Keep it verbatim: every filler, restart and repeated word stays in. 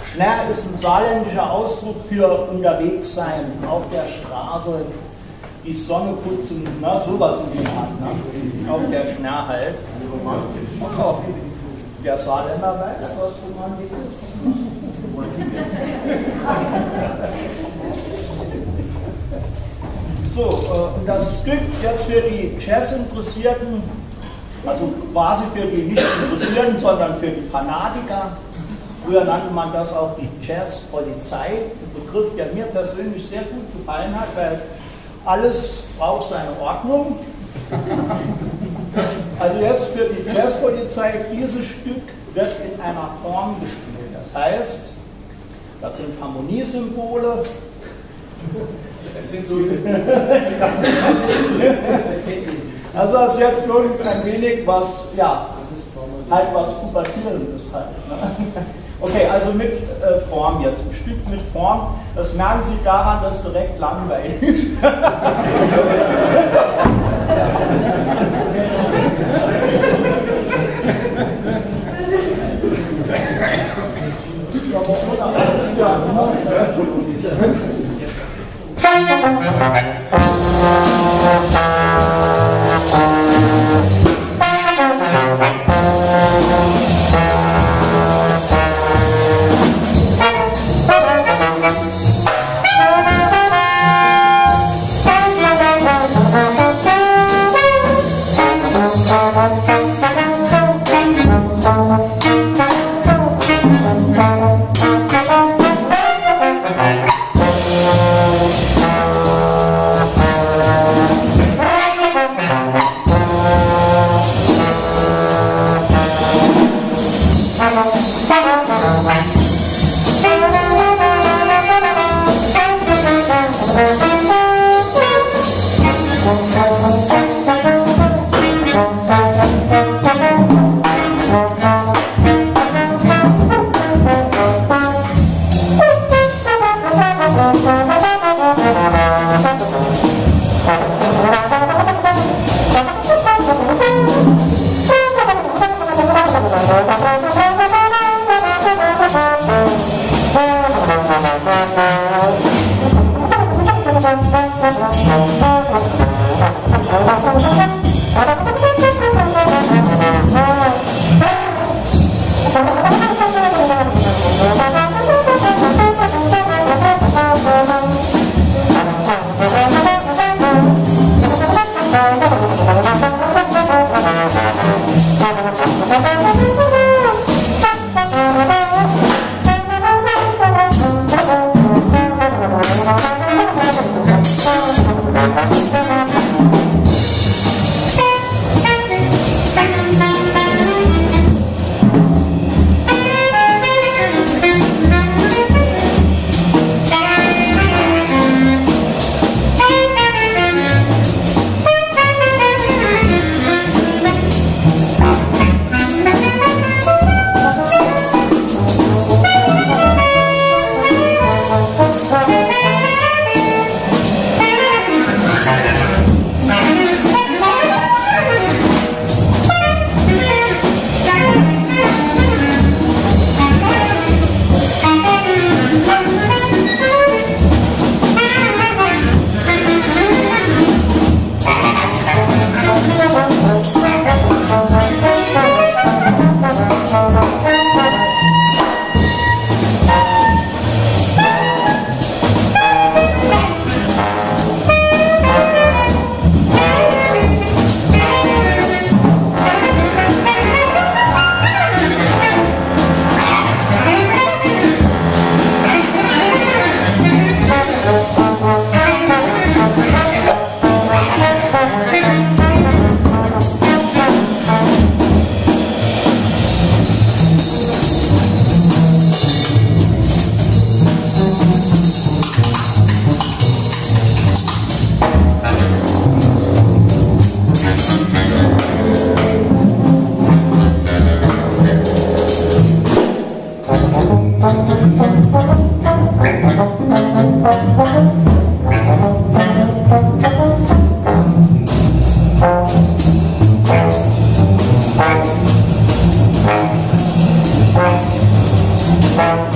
Schner ist ein saarländischer Ausdruck für unterwegs sein, auf der Straße, die Sonne putzen, na, sowas in der Art, ne? Auf der Schner halt. Oh, der Saarländer weiß, was Romantik ist. So, und das Stück jetzt für die Jazz-Interessierten, also quasi für die nicht Interessierten, sondern für die Fanatiker. Früher nannte man das auch die Jazz-Polizei, ein Begriff, der mir persönlich sehr gut gefallen hat, weil alles braucht seine Ordnung. Also jetzt für die Jazzpolizei, dieses Stück wird in einer Form gespielt. Das heißt, das sind Harmoniesymbole. Es sind so Also das ist jetzt schon ein wenig was, ja, halt was Pubertierendes halt. Ne? Okay, also mit äh, Form jetzt, ein Stück mit Form, das merken Sie daran, dass direkt langweilig ist. Bye.